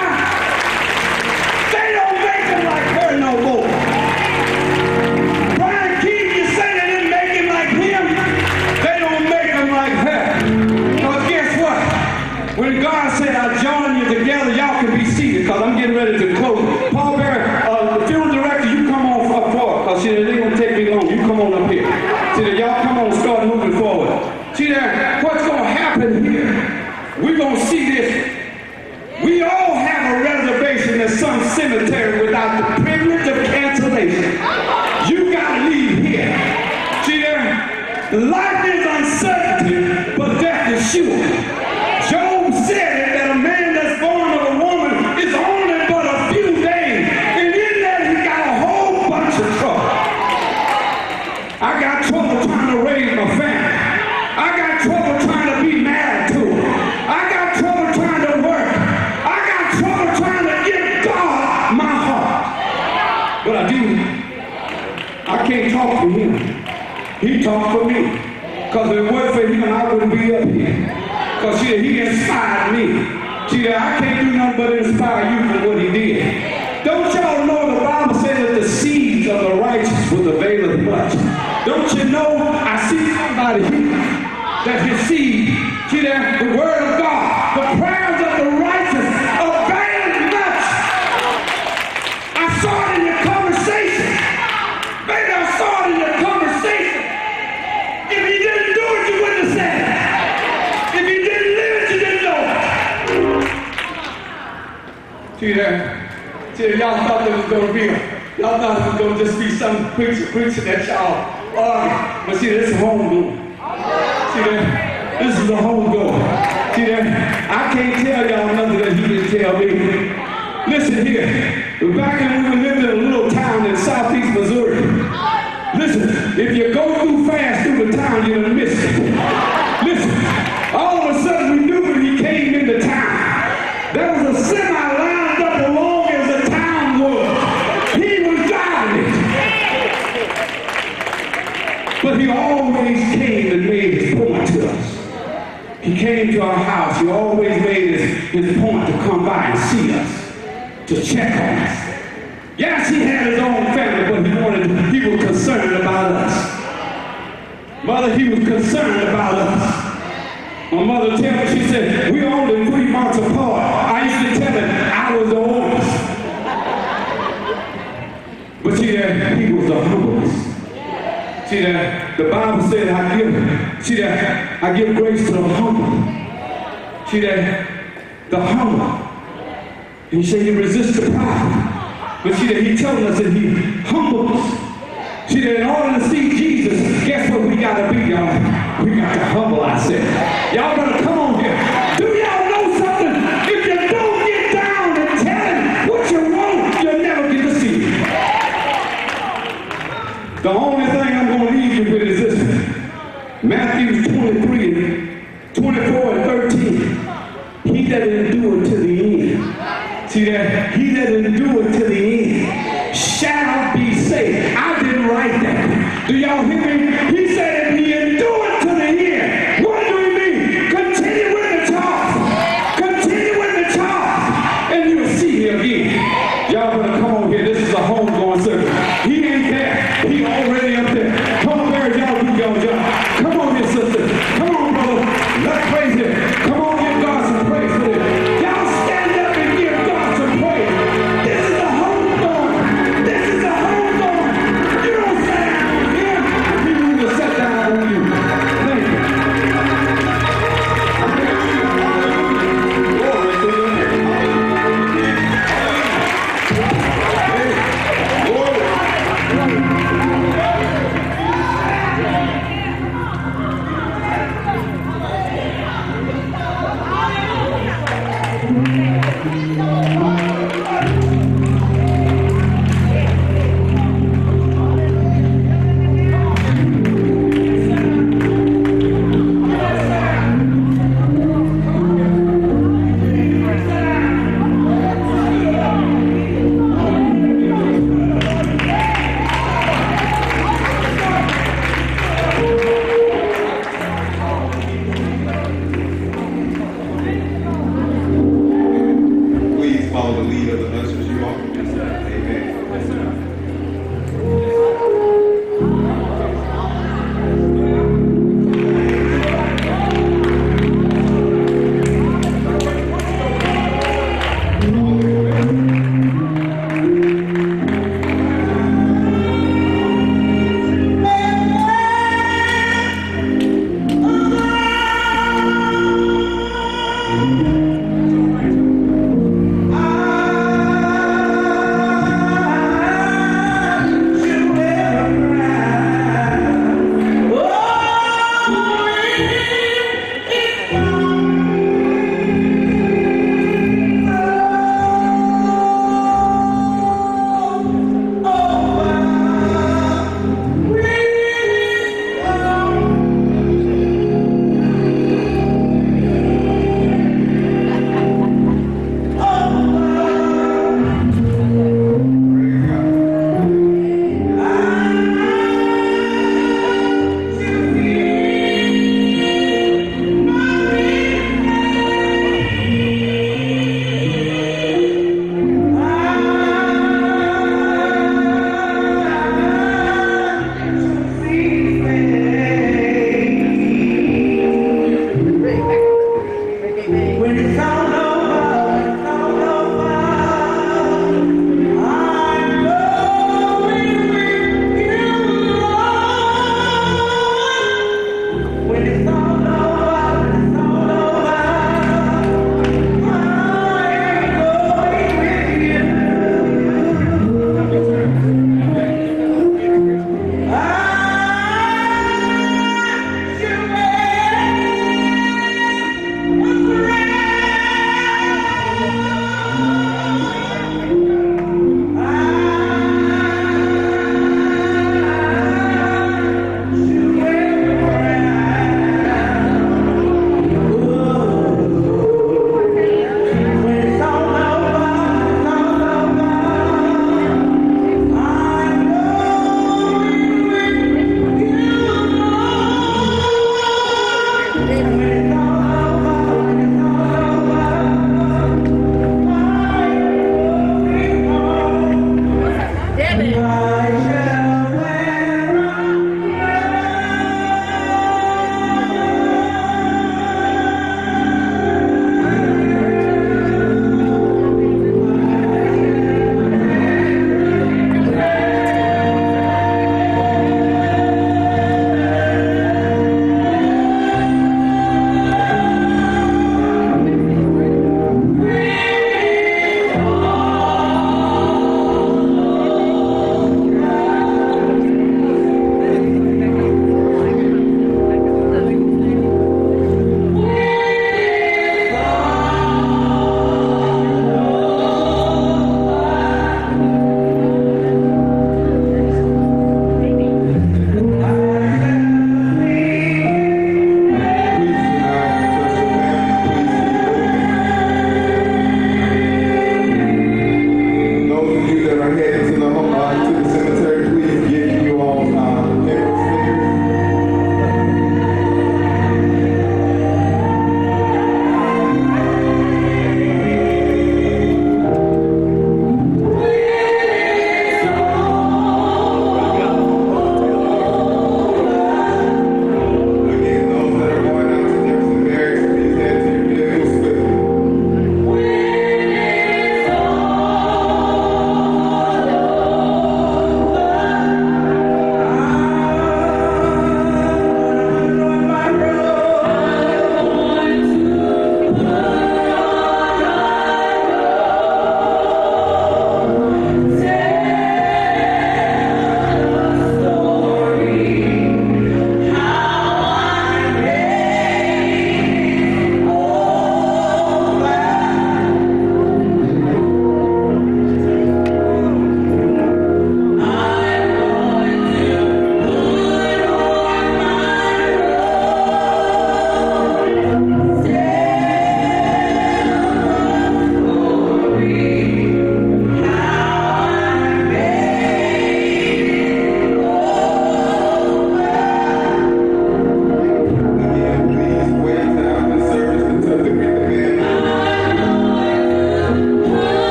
They don't make them like her no more. Brian Keith, you say they didn't make him like him? They don't make him like her. Because guess what? When God said, I'll join you together, y'all can be seated because I'm getting ready to close. Paul Barrett, uh, the funeral director, you come on up forward because see, it ain't going to take me long. You come on up here. See that y'all come on, start moving forward. See that? What's going to happen here? We're going to see this. We all have a reservation at some cemetery without the privilege of cancellation. You got to leave here. See that? Life is uncertainty, but death is sure. Job said it that a man that's born of a woman is only but a few days. And in that he got a whole bunch of trouble. I got trouble trying to raise my family. I got trouble trying to be married to her. I got trouble trying to work. I got trouble trying to give God my heart. But I do. I can't talk for him. He talked for me. Because if it weren't for him, I wouldn't be up here. Because see, he inspired me. See, I can't do nothing but inspire you for what he did. Don't y'all know the Bible says that the seeds of the righteous will avail much? Don't you know, I see somebody here that his seed, see that, the word of God, the prayers of the righteous avail much. I saw it in your conversation. Maybe I saw it in your conversation. If he didn't do it, you wouldn't have said it. If he didn't live it, you didn't know it. See that? See, y'all thought there was going to be a, y'all thought it was going to just be some preacher preaching that y'all argue. But see, this is homegoing. See that? This is the homegoing. See that? I can't tell y'all nothing that he didn't tell me. Listen here. Back when we were living in a little town in southeast Missouri. Listen, if you go through fast through the town, you're going to miss it. Listen, all of a sudden we knew when he came into town, there was a semi lined up along as the town was. He was driving it. But he always came and made his point to us. He came to our house. He always made his, his point to come by and see us, to check on us. Yes, he had his own family, but he wanted, he was concerned about us. Mother, he was concerned about us. My mother tell me, she said, we only three months apart. I used to tell her I was the oldest. But see that, he was the humblest. See that, the Bible said I give, see that, I give grace to the humble. See that? The humble. He said he resists the proud. But see that he telling us that he humbles us. See that in order to see Jesus, guess what we gotta be, y'all? We got to humble ourselves. Y'all better come on here. Do y'all know something? If you don't get down and tell him what you want, you'll never get to see it. The only thing I'm gonna leave you with is this. Matthew twenty-three, twenty-four and thirteen. He that endure to the end. See that? He that endure to the end shall be saved. I didn't write that. Do y'all hear me? He said if he endured to the end. What do we mean? Continue with the charge. Continue with the charge. And you'll see him again. Y'all better come on here. This is a homegoing service. He ain't there. He already up there. Come on, there, y'all do y'all job. Come on here, sister. Come on, brother. Let's praise him. Come on, give God some praise for this. Y'all stand up and give God some praise. This is the homegoing. This is the homegoing. You don't sit down on him. He need to sit down on you. Thank you. Glory to your name. Please follow the lead of the ushers, you all. Amen. I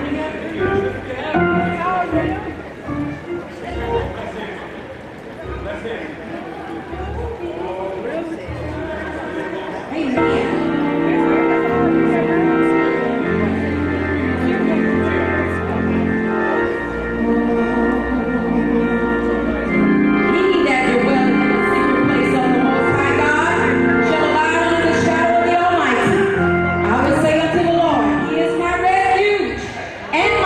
And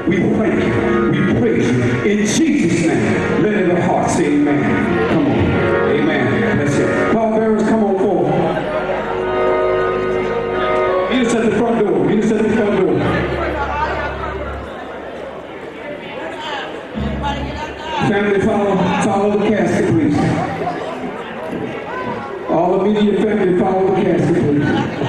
We thank you. We praise you. In Jesus' name, let every heart say amen. Come on. Amen. Let's go. Pallbearers, come on forward. Meet us at the front door. Meet us at the front door. Family, follow, follow the casket, please. All the media family, follow the casket, please.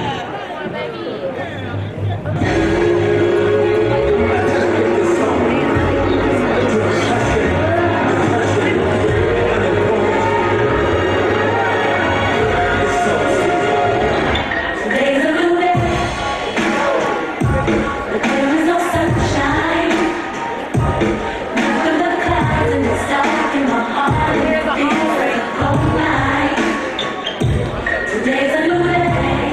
Today's a new day.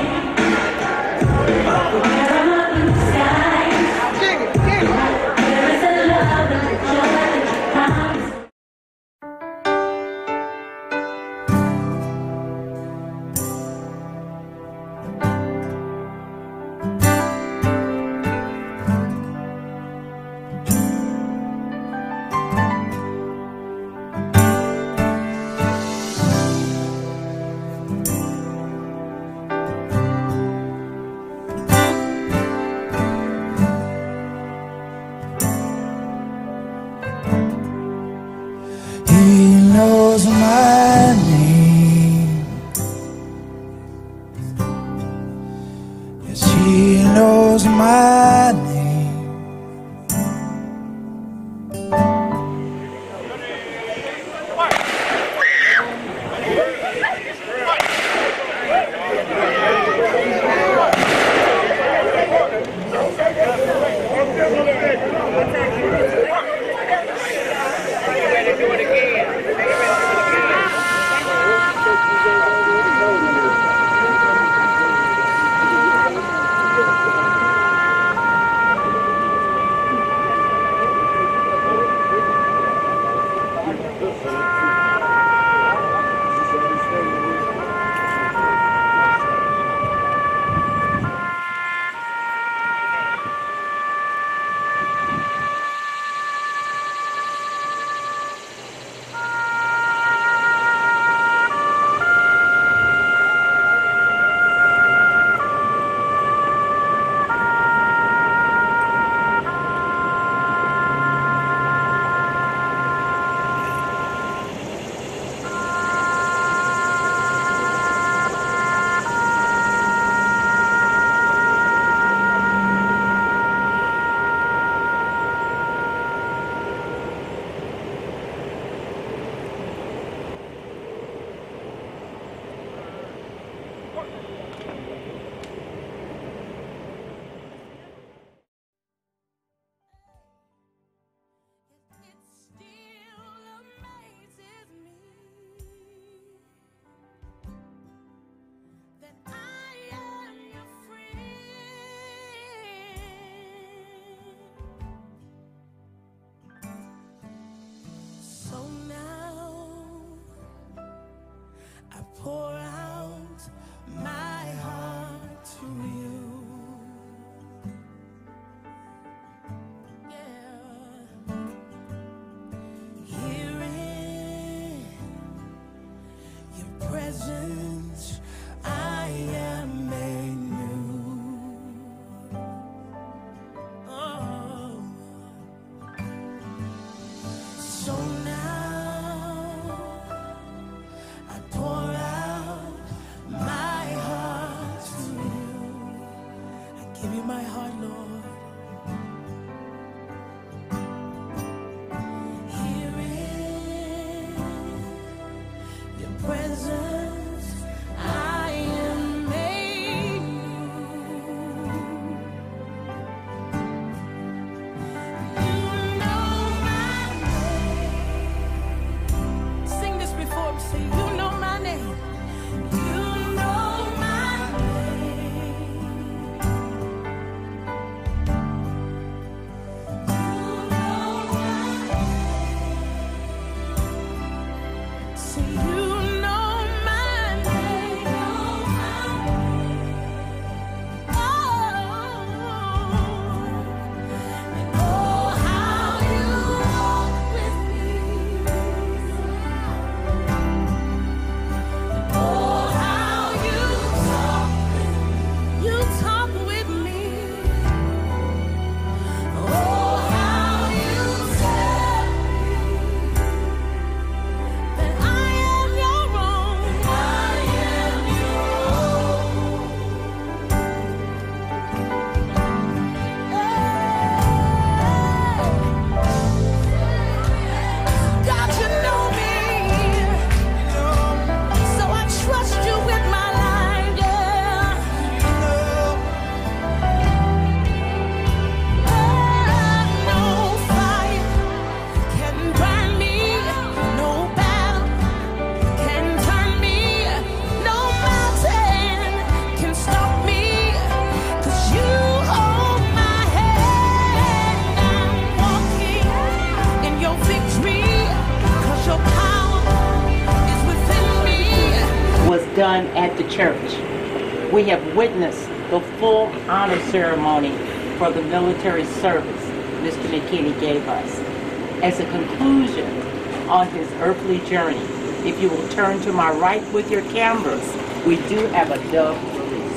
done at the church. We have witnessed the full honor ceremony for the military service Mister McKinney gave us. As a conclusion on his earthly journey, if you will turn to my right with your cameras, we do have a dove release.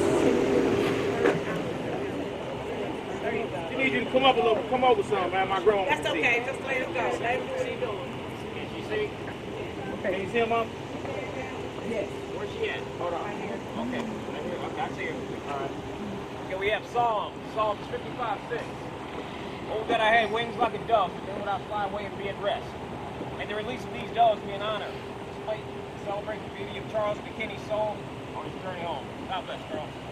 She needs you to come up a little, come over some, man. My grandma. That's okay, just let it go. Let her what she doing. Can she see? Can you see her, Mom? Yes. Where's she at? Hold on. Okay. Right here. Okay, I see her. All right. Okay, we have Psalms. Psalms fifty-five six. Oh, that I had wings like a dove, but then would I fly away and be at rest. And the release of these doves be an honor. Display, celebrate the beauty of Charles McKinney's soul on his journey home. God bless, Charles.